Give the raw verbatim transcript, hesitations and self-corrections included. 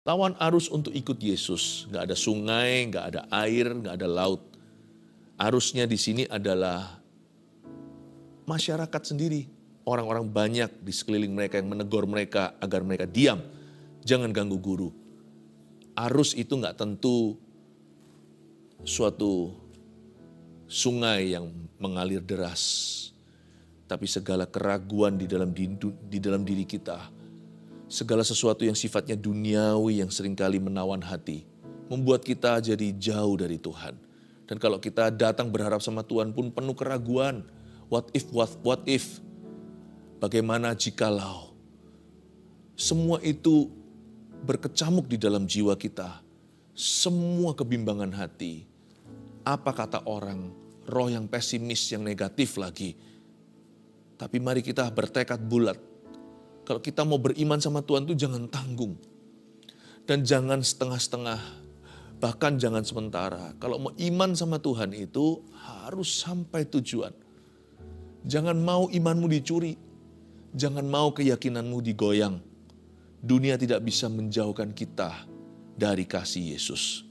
Lawan arus untuk ikut Yesus. Nggak ada sungai, nggak ada air, nggak ada laut. Arusnya di sini adalah masyarakat sendiri. Orang-orang banyak di sekeliling mereka yang menegur mereka agar mereka diam. Jangan ganggu guru. Arus itu nggak tentu suatu sungai yang mengalir deras. Tapi segala keraguan di dalam di dalam diri kita, segala sesuatu yang sifatnya duniawi yang seringkali menawan hati, membuat kita jadi jauh dari Tuhan. Dan kalau kita datang berharap sama Tuhan pun penuh keraguan. What if, what, what if? Bagaimana jikalau? Semua itu berkecamuk di dalam jiwa kita. Semua kebimbangan hati. Apa kata orang? Roh yang pesimis, yang negatif lagi. Tapi mari kita bertekad bulat. Kalau kita mau beriman sama Tuhan itu jangan tanggung. Dan jangan setengah-setengah. Bahkan jangan sementara. Kalau mau iman sama Tuhan itu harus sampai tujuan. Jangan mau imanmu dicuri. Jangan mau keyakinanmu digoyang. Dunia tidak bisa menjauhkan kita dari kasih Yesus.